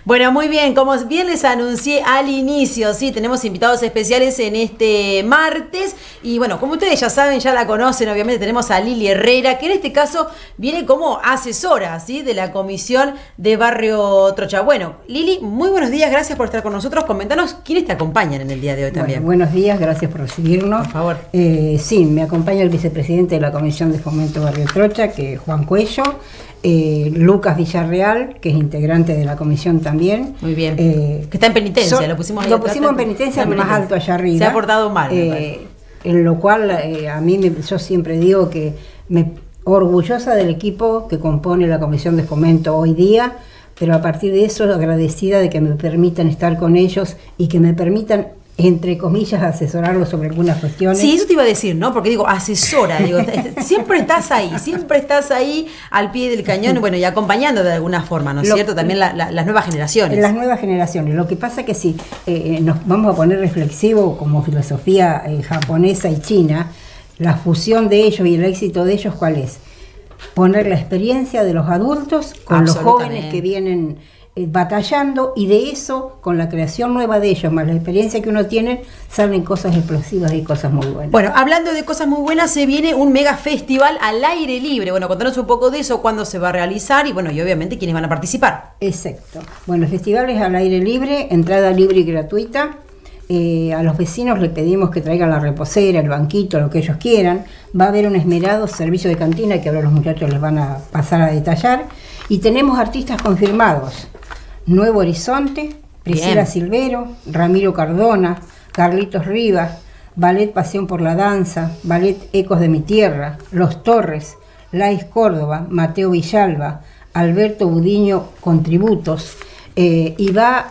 Bueno, muy bien, como bien les anuncié al inicio, sí, tenemos invitados especiales en este martes y bueno, como ustedes ya saben, ya la conocen, obviamente tenemos a Lili Herrera, que en este caso viene como asesora, ¿sí?, de la Comisión de Barrio Trocha. Bueno, Lili, muy buenos días, gracias por estar con nosotros, comentanos quiénes te acompañan en el día de hoy también. Bueno, buenos días, gracias por recibirnos. Por favor. Sí, me acompaña el vicepresidente de la Comisión de Fomento Barrio Trocha, que es Juan Cuello. Lucas Villarreal, que es integrante de la comisión también. Muy bien. Que está en penitencia, lo pusimos ahí. Lo pusimos en penitencia, más alto allá arriba. Se ha portado mal. En lo cual a mí, yo siempre digo que me orgullosa del equipo que compone la comisión de fomento hoy día, pero a partir de eso agradecida de que me permitan estar con ellos y que me permitan, entre comillas, asesorarlos sobre algunas cuestiones. Sí, eso te iba a decir, ¿no? Porque digo, asesora, digo, siempre estás ahí al pie del cañón, bueno, y acompañando de alguna forma, ¿no es cierto? También las nuevas generaciones. Las nuevas generaciones. Lo que pasa que si nos vamos a poner reflexivo como filosofía japonesa y china, la fusión de ellos y el éxito de ellos, ¿cuál es? Poner la experiencia de los adultos con los jóvenes que vienen batallando, y de eso, con la creación nueva de ellos, más la experiencia que uno tiene, salen cosas explosivas y cosas muy buenas. Bueno, hablando de cosas muy buenas, se viene un mega festival al aire libre. Bueno, contanos un poco de eso, cuándo se va a realizar y bueno, y obviamente quiénes van a participar. Exacto. Bueno, el festival es al aire libre, entrada libre y gratuita. A los vecinos les pedimos que traigan la reposera, el banquito, lo que ellos quieran. Va a haber un esmerado servicio de cantina que ahora los muchachos les van a pasar a detallar. Y tenemos artistas confirmados: Nuevo Horizonte, Priscila Silvero, Ramiro Cardona, Carlitos Rivas, Ballet Pasión por la Danza, Ballet Ecos de mi Tierra, Los Torres, Lais Córdoba, Mateo Villalba, Alberto Budiño con tributos, y va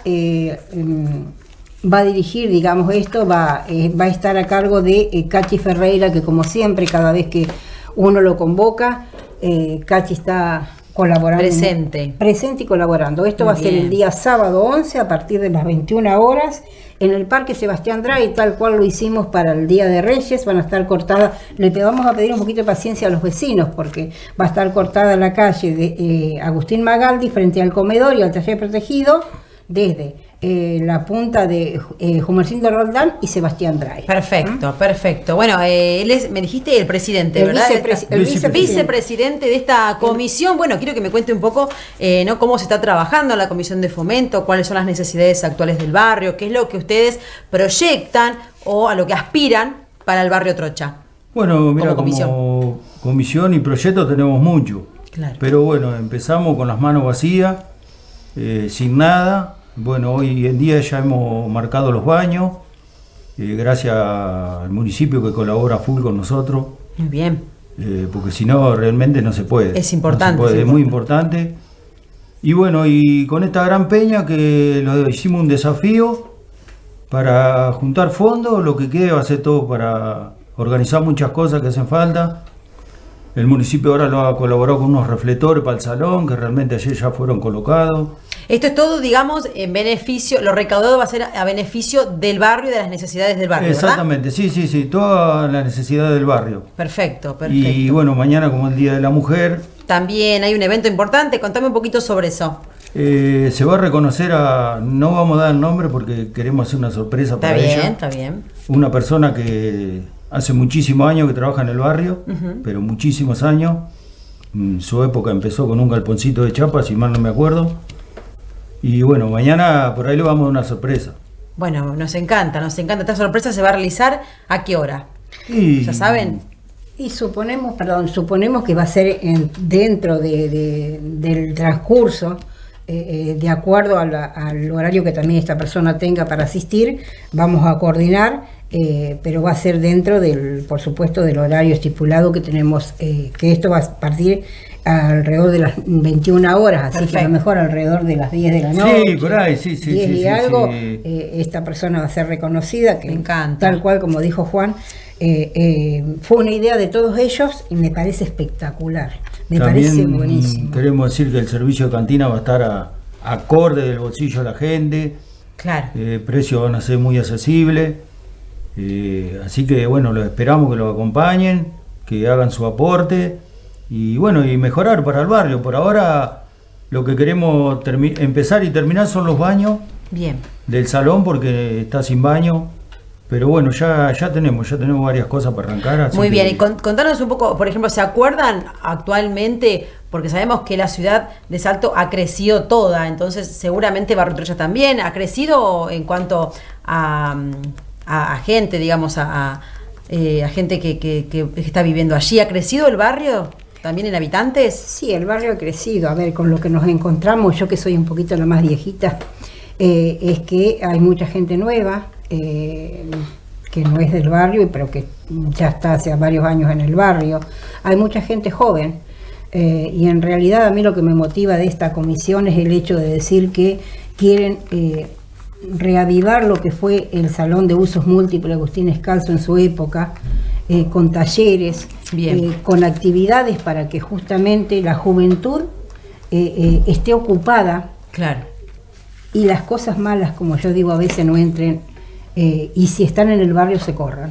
a dirigir, digamos, esto, va a estar a cargo de Cachi Ferreira, que como siempre, cada vez que uno lo convoca, Cachi está colaborando. Presente y colaborando. Esto va a ser el día sábado 11 a partir de las 21 horas en el Parque Sebastián Drey, tal cual lo hicimos para el Día de Reyes. Van a estar cortadas, vamos a pedir un poquito de paciencia a los vecinos porque va a estar cortada la calle de Agustín Magaldi frente al comedor y al taller protegido desde la punta de Jumercindo Roldán y Sebastián Drey. Perfecto, perfecto. Bueno, él es, me dijiste, el presidente, ¿verdad? El vicepresidente de esta comisión. Bueno, quiero que me cuente un poco ¿no?, cómo se está trabajando en la comisión de fomento, cuáles son las necesidades actuales del barrio, qué es lo que ustedes proyectan o a lo que aspiran para el barrio Trocha. Bueno, mira, como comisión y proyecto tenemos mucho. Claro. Pero bueno, empezamos con las manos vacías, sin nada. Bueno, hoy en día ya hemos marcado los baños, gracias al municipio que colabora full con nosotros. Muy bien. Porque si no, realmente no se puede. Es importante. No se puede, es muy importante. Y bueno, y con esta gran peña que lo hicimos un desafío para juntar fondos, lo que quede va a ser todo para organizar muchas cosas que hacen falta. El municipio ahora lo ha colaborado con unos reflectores para el salón, que realmente ayer ya fueron colocados. Esto es todo, digamos, en beneficio, lo recaudado va a ser a beneficio del barrio y de las necesidades del barrio, exactamente, ¿verdad? Sí, toda la necesidad del barrio. Perfecto. Y bueno, mañana como el Día de la Mujer. También hay un evento importante, contame un poquito sobre eso. Se va a reconocer no vamos a dar el nombre porque queremos hacer una sorpresa para ella. Está bien. Una persona que hace muchísimos años que trabaja en el barrio, pero muchísimos años. En su época empezó con un galponcito de chapa, si mal no me acuerdo. Y bueno, mañana por ahí le vamos a dar una sorpresa. Bueno, nos encanta. Esta sorpresa se va a realizar ¿a qué hora? ¿Ya saben? Y suponemos que va a ser dentro del transcurso, de acuerdo al horario que también esta persona tenga para asistir, vamos a coordinar, pero va a ser dentro por supuesto, del horario estipulado que tenemos, que esto va a partir alrededor de las 21 horas, así Perfecto. que a lo mejor alrededor de las 10 de la noche. Sí, por ahí, sí. 10 y algo, esta persona va a ser reconocida, que me encanta. Tal cual como dijo Juan, fue una idea de todos ellos y me parece espectacular, me parece buenísimo. Queremos decir que el servicio de cantina va a estar acorde del bolsillo de la gente. Claro. Precios van a ser muy accesibles. Así que bueno, los esperamos que los acompañen, que hagan su aporte y bueno, y mejorar para el barrio. Por ahora Lo que queremos empezar y terminar son los baños Bien. del salón porque está sin baño. Pero bueno, ya tenemos varias cosas para arrancar. Así Muy que- bien, y contanos un poco, por ejemplo, ¿se acuerdan actualmente? Porque sabemos que la ciudad de Salto ha crecido toda, entonces seguramente Barrio Troya también ha crecido en cuanto a gente, digamos, a gente que está viviendo allí. ¿Ha crecido el barrio también en habitantes? Sí, el barrio ha crecido. A ver, con lo que nos encontramos, yo que soy un poquito la más viejita, es que hay mucha gente nueva, que no es del barrio, pero que ya está hace varios años en el barrio. Hay mucha gente joven, y en realidad a mí lo que me motiva de esta comisión es el hecho de decir que quieren reavivar lo que fue el Salón de Usos Múltiples Agustín Escalzo en su época, con talleres, con actividades para que justamente la juventud esté ocupada. Claro. Y las cosas malas, como yo digo, a veces no entren, y si están en el barrio se corran.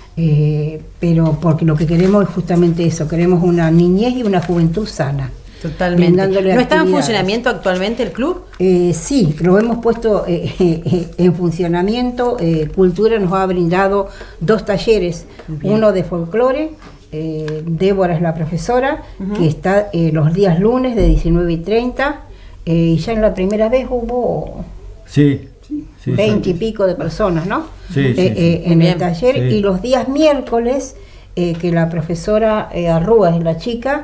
Pero porque lo que queremos es justamente eso, queremos una niñez y una juventud sana. Totalmente. ¿No está en actividades. funcionamiento actualmente el club? Sí, lo hemos puesto en funcionamiento. Cultura nos ha brindado 2 talleres, uno de folclore. Débora es la profesora, que está los días lunes de 19:30, y ya en la primera vez hubo Sí. 20 y pico de personas, ¿no? Sí, en el taller. Sí. Y los días miércoles, que la profesora Arrúa es la chica,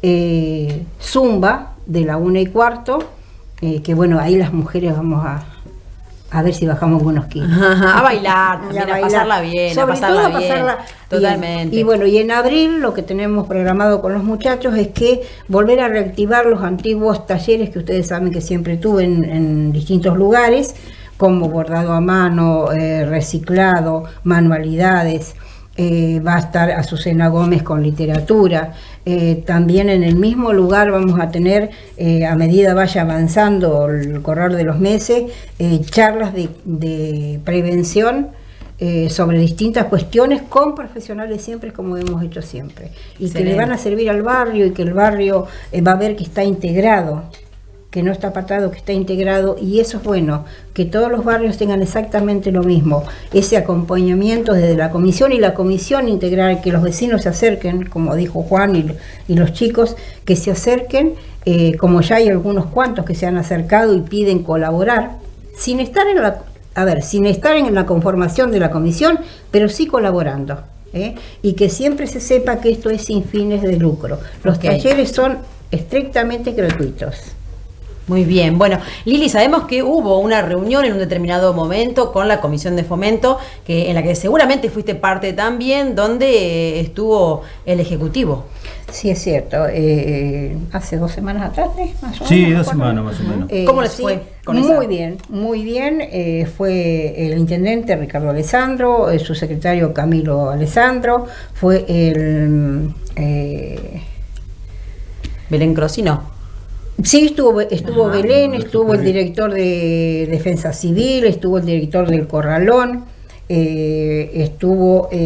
Zumba de la 1:15, que bueno, ahí las mujeres vamos a ver si bajamos unos kilos. A bailar, también, Y a a pasarla bien, Sobre a pasarla todo bien. pasarla Totalmente. bien. Y bueno, y en abril lo que tenemos programado con los muchachos es que volver a reactivar los antiguos talleres que ustedes saben que siempre tuve en distintos lugares, como bordado a mano, reciclado, manualidades. Va a estar Azucena Gómez con literatura. También en el mismo lugar vamos a tener, a medida vaya avanzando el correr de los meses, charlas de prevención sobre distintas cuestiones con profesionales siempre, como hemos hecho siempre. Y que le van a servir al barrio, y que el barrio va a ver que está integrado, que no está apartado, que está integrado, y eso es bueno, que todos los barrios tengan exactamente lo mismo, ese acompañamiento desde la comisión, y la comisión integral, que los vecinos se acerquen, como dijo Juan, y los chicos que se acerquen, como ya hay algunos cuantos que se han acercado y piden colaborar, sin estar en la conformación de la comisión, pero sí colaborando. Y que siempre se sepa que esto es sin fines de lucro. Los talleres son estrictamente gratuitos. Muy bien, bueno, Lili, sabemos que hubo una reunión en un determinado momento con la Comisión de Fomento, en la que seguramente fuiste parte también, donde estuvo el Ejecutivo. Sí, es cierto. Hace 2 semanas atrás, más o menos. Sí, 2 semanas más o menos. ¿Cómo les fue con esa? Muy bien, muy bien. Fue el intendente Ricardo Alessandro, su secretario Camilo Alessandro, fue el... Belén Crosino. Sí, estuvo Belén, estuvo el director de Defensa Civil, estuvo el director del Corralón, estuvo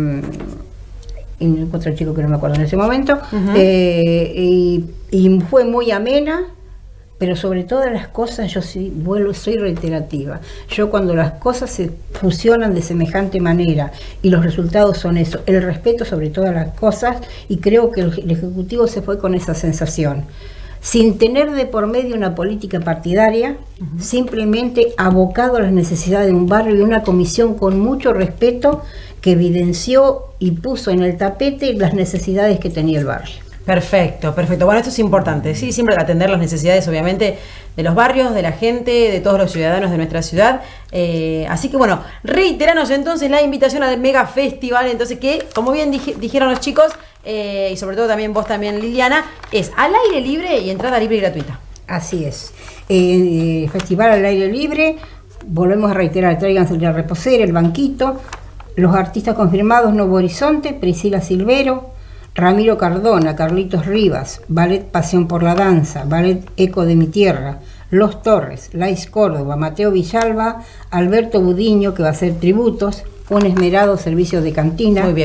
otro chico que no me acuerdo en ese momento, y fue muy amena, pero sobre todas las cosas yo soy reiterativa. Yo cuando las cosas se fusionan de semejante manera y los resultados son eso, el respeto sobre todas las cosas, y creo que el Ejecutivo se fue con esa sensación. Sin tener de por medio una política partidaria, simplemente abocado a las necesidades de un barrio, y una comisión con mucho respeto que evidenció y puso en el tapete las necesidades que tenía el barrio. Perfecto, perfecto. Bueno, esto es importante, sí, siempre atender las necesidades, obviamente, de los barrios, de la gente, de todos los ciudadanos de nuestra ciudad. Así que bueno, reiteranos entonces la invitación al Mega Festival, entonces que, como bien dijeron los chicos, y sobre todo también vos también, Liliana, es al aire libre y entrada libre y gratuita. Así es. Festival al aire libre, volvemos a reiterar, tráiganse la reposera, el banquito, los artistas confirmados: Nuevo Horizonte, Priscila Silvero, Ramiro Cardona, Carlitos Rivas, Ballet Pasión por la Danza, Ballet Eco de mi Tierra, Los Torres, Lais Córdoba, Mateo Villalba, Alberto Budiño, que va a hacer tributos, un esmerado servicio de cantina. Muy bien.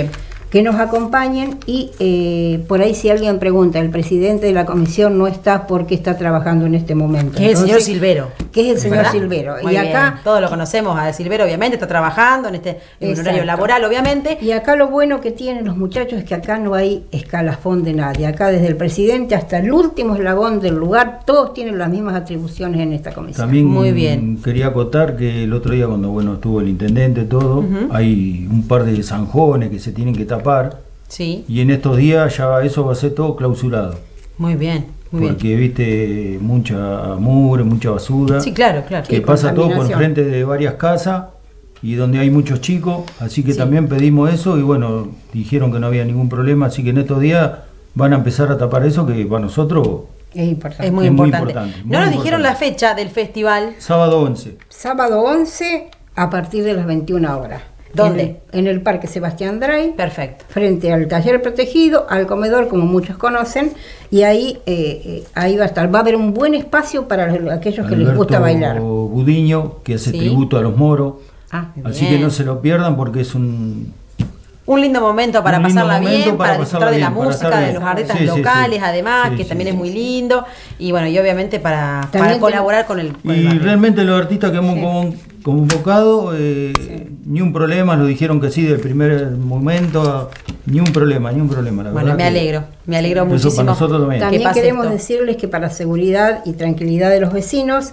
que nos acompañen y por ahí si alguien pregunta, el presidente de la comisión no está porque está trabajando en este momento. Que es el señor Silvero. Que es el señor ¿Verdad? Silvero. Muy Y bien. acá Todos lo conocemos a Silvero, obviamente, está trabajando en un horario Exacto. laboral, obviamente. Y acá lo bueno que tienen los muchachos es que acá no hay escalafón de nadie. Acá desde el presidente hasta el último eslabón del lugar, todos tienen las mismas atribuciones en esta comisión. También Muy bien. quería acotar que el otro día cuando estuvo el intendente todo, hay un par de zanjones que se tienen que tapar Sí, y en estos días ya eso va a ser todo clausurado. muy bien, muy bien. Porque viste mucha mugre, mucha basura, Sí, claro, claro. que Sí, pasa todo por contaminación. enfrente de varias casas y donde hay muchos chicos, así que Sí. también pedimos eso y bueno, dijeron que no había ningún problema, así que en estos días van a empezar a tapar eso que para nosotros Es importante. Es muy Es muy importante. importante, muy No nos dijeron importante. la fecha del festival. sábado 11. Sábado 11 a partir de las 21 horas. ¿Dónde? En el Parque Sebastián Dray, Perfecto. frente al taller protegido, al comedor, como muchos conocen, y ahí ahí va a estar. Va a haber un buen espacio para aquellos que les Alberto gusta bailar. Budiño, que hace Sí. tributo a los moros. Ah, Así bien. que no se lo pierdan porque es un lindo momento para Un lindo pasarla momento bien, para para disfrutar pasarla de la bien, para música, estar de bien. los artistas Sí, sí, locales, sí. además, Sí, que sí, también sí. es muy lindo. Y bueno, y obviamente para También colaborar con el Y barrio. realmente los artistas que hemos Sí. convocado, ni un problema, nos dijeron que sí del primer momento, ni un problema, la Bueno, verdad. me alegro Eso muchísimo. para nosotros también. También pase queremos esto. decirles que para seguridad y tranquilidad de los vecinos,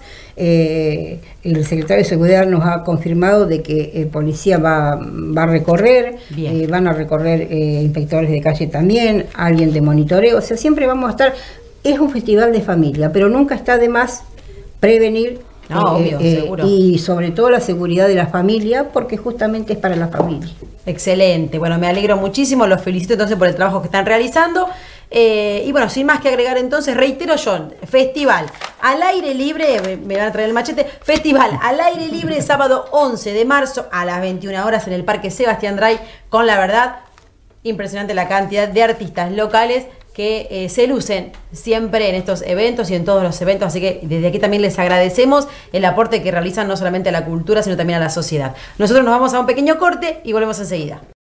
el secretario de Seguridad nos ha confirmado de que policía va a recorrer, Bien. van a recorrer inspectores de calle también, alguien de monitoreo, o sea, siempre vamos a estar, es un festival de familia, pero nunca está de más prevenir No, obvio, seguro. y sobre todo la seguridad de la familia, porque justamente es para la familia. Excelente, bueno, me alegro muchísimo, los felicito entonces por el trabajo que están realizando. Y bueno, sin más que agregar entonces, reitero yo, festival al aire libre, me van a traer el machete, festival al aire libre sábado 11 de marzo a las 21 horas en el Parque Sebastián Dray, con la verdad, impresionante la cantidad de artistas locales que se lucen siempre en estos eventos y en todos los eventos, así que desde aquí también les agradecemos el aporte que realizan no solamente a la cultura, sino también a la sociedad. Nosotros nos vamos a un pequeño corte y volvemos enseguida.